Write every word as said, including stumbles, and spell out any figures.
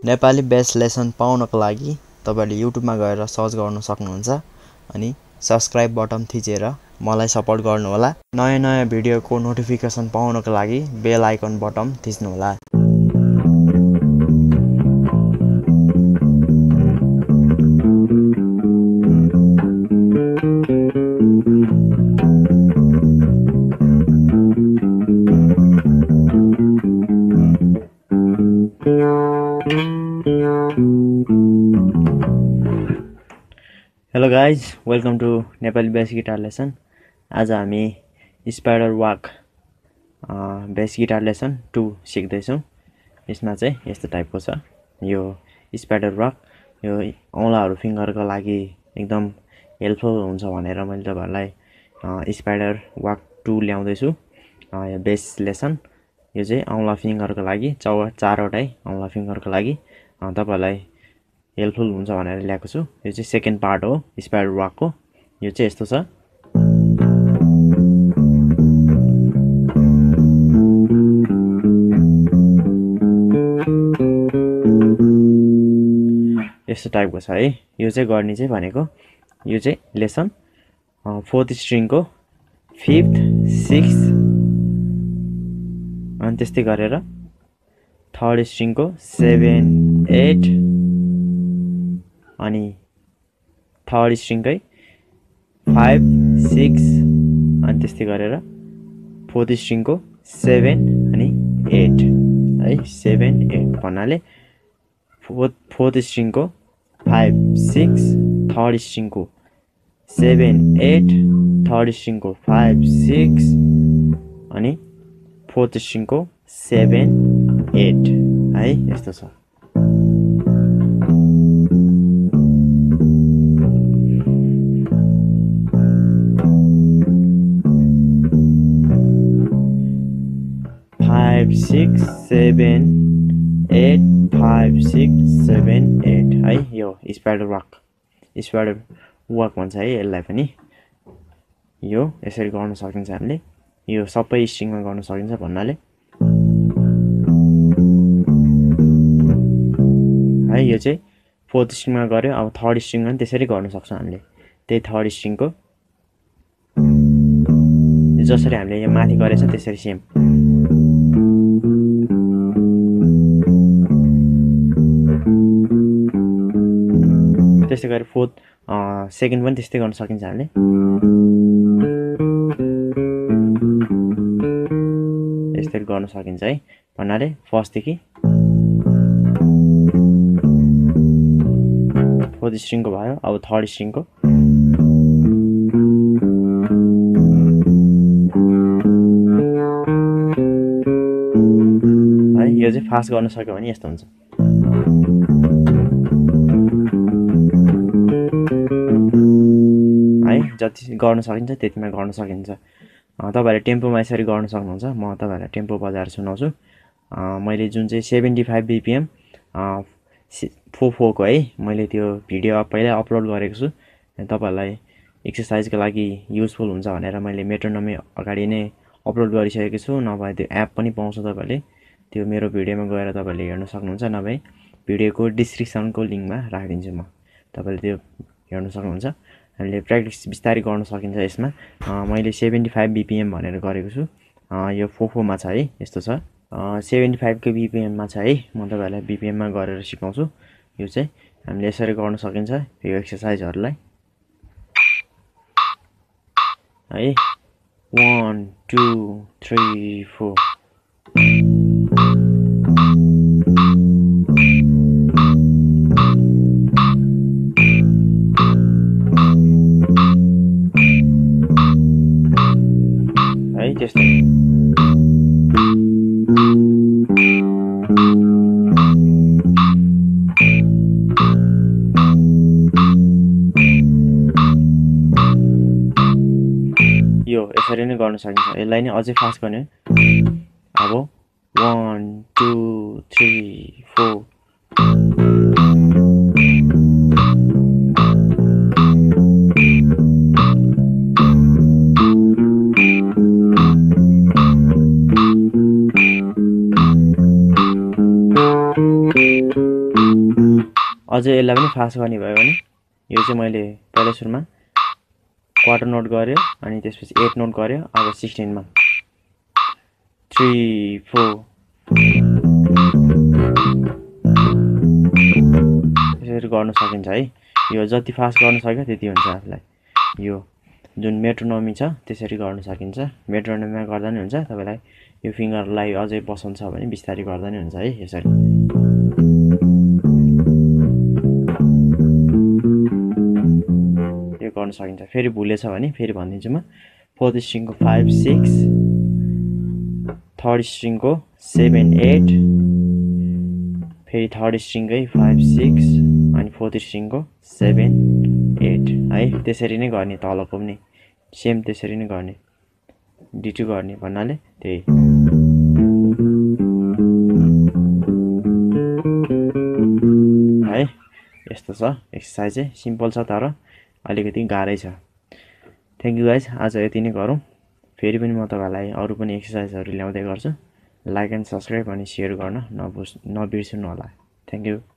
Nepali base lesson पाउनको लागि तपाईले युट्युबमा गएर सर्च गर्न सक्नुहुन्छ अनि सब्स्क्राइब बटन थिचेर मलाई सपोर्ट गर्नु होला। नयाँ नयाँ भिडियोको नोटिफिकेसन पाउनको लागि बेल आइकन बटन थिच्नु होला। Hello guys, welcome to Nepali bass guitar lesson. आज हामी spider walk bass guitar lesson two सिक्दैछौँ। यसमा चाहिँ यस्तो टाइपको छ यो स्पाइडर वाक। यो औँलाहरू फिङ्गरको लागि एकदम हेल्पफुल हुन्छ भनेर मैले तपाईहरुलाई स्पाइडर वाक टू ल्याउँदैछु। यो बेस लेसन यो चाहिँ औँला फिङ्गरको लागि चौ चारवटै औँला फिङ्गरको लागि तपाईहरुलाई हेल्पफुल हुन्छ भनेर ल्याएको छु। यो चाहिँ सेकेन्ड पार्ट हो स्पाइडर वाकको। यो चाहिँ यस्तो छ। यस्तो टाइपको छ है। यो चाहिँ गर्ने चाहिँ भनेको यो चाहिँ लेसन फोर्थ स्ट्रिङको फिफ्थ सिक्स्थ अनि त्यस्तै गरेर थर्ड स्ट्रिङको सेभेन एट अनि थर्ड स्ट्रिङकै फाइभ सिक्स अनि त्यस्तै गरेर फोर्थ स्ट्रिङको सेभेन अनि एट है। सेभेन एट भन्नाले फोर्थ फोर्थ स्ट्रिङको फाइभ सिक्स थर्ड स्ट्रिङको सेभेन एट थर्ड स्ट्रिङको फाइभ सिक्स अनि फोर्थ स्ट्रिङको सेभेन एट है। यस्तो छ। Five six seven eight five six seven eight है। यो स्पाइडर वाक स्पाइडर वाक भन्छ है यसलाई पनि। यो यसरी गर्न सकिन्छ हामीले। यो सबै स्ट्रिङमा गर्न सकिन्छ भन्नाले है। यो चाहिँ फोर्थ स्ट्रिङमा गर्यो। अब थर्ड स्ट्रिङमा पनि त्यसरी गर्न सक्छ हामीले। त्यही थर्ड स्ट्रिङको जसरी हामीले यो माथि गरेछ त्यसरी सेम। त्यस्तै गरी फोर्थ सेकेन्ड पनि त्यस्तै गर्न सकिन्छ हामीले। यसरी गर्न सकिन्छ है भन्नाले फर्स्टदेखि फोर्थ स्ट्रिङको भयो। अब थर्ड स्ट्रिङको है। यो चाहिँ फास्ट गर्न सक्यो भने यस्तो हुन्छ। जति गर्न सकिन्छ त्यतिमा गर्न सकिन्छ। तपाईहरुले टेम्पोमा यसरी गर्न सक्नुहुन्छ। म तपाईहरुलाई टेम्पो बजाएर सुनाउँछु। मैले जुन चाहिँ सेभेन्टी फाइभ बीपीएम फोर फोरको है मैले त्यो भिडियो पहिल्यै अपलोड गरेको छु। तपाईहरुलाई एक्सरसाइजको लागि युजफुल हुन्छ भनेर मैले मेट्रोनोमी अगाडि नै अपलोड गरिसकेको छु। नभए त्यो एप पनि पाउँछ तपाईहरुले। त्यो मेरो भिडियोमा गएर तपाईहरुले हेर्न सक्नुहुन्छ। नभए भिडियोको डिस्क्रिप्सनको लिंकमा राखिदिन्छु म। तपाईहरुले त्यो हेर्न सक्नुहुन्छ। हामीले प्र्याक्टिस बिस्तारै गर्न सकिन्छ यसमा। मैले सेभेन्टी फाइभ बीपीएम भनेर गरेको छु। यो फोर फोरमा छ है। यस्तो छ। सेभेन्टी फाइभ को बीपीएममा छ है। म तपाईहरुलाई बीपीएममा गरेर सिकाउँछु। यो चाहिँ हामीले यसरी गर्न सकिन्छ यो एक्सरसाइजहरुलाई है। One two three four. है त्यस्तै। यो यसरी नै गर्न सकिन्छ। यसलाई नै अझै फास्ट गर्ने। अब वन टू थ्री फोर। अझै यसलाई पनि फास्ट गर्ने भयो भने यो चाहिँ मैले पहिला सुरुमा क्वार्टर नोट गर्यो अनि त्यसपछि एट नोट गर्यो अब सिक्सटिनमा थ्री फोर यसरी गर्न सकिन्छ है। यो जति फास्ट गर्न सक्यो त्यति हुन्छ आफूलाई। यो जुन मेट्रोनोमी छ त्यसरी गर्न सकिन्छ। मेट्रोनोमीमा गर्दा नि हुन्छ। तपाईलाई यो फिङ्गरलाई अझै पसन्द छ भने बिस्तारै गर्दा नि हुन्छ है यसरी। यो गर्न सकिन्छ। फेरि भुलेछ भने फेरि भनिदिन्छु म। फोर्थ स्ट्रिङको फाइभ सिक्स, थर्ड स्ट्रिङको सेभेन एट, फेरि थर्ड स्ट्रिङकै फाइभ सिक्स अनि फोर्थ स्ट्रिङको सेभेन एट है। त्यसरी नै गर्ने तलको पनि सेम त्यसरी नै गर्ने डिटु गर्ने भन्नाले त्यही है। यस्तो छ एक्सर्साइज चाहिँ सिम्पल छ तर अलिकति गाह्रै छ। Thank you guys. आज यति नै गरौँ। फेरि पनि म तपाईँलाई अरू पनि एक्सर्साइजहरू ल्याउँदै गर्छु। लाइक एन्ड सब्सक्राइब अनि सेयर गर्न नबुझ नबिर्सनु होला। Thank you.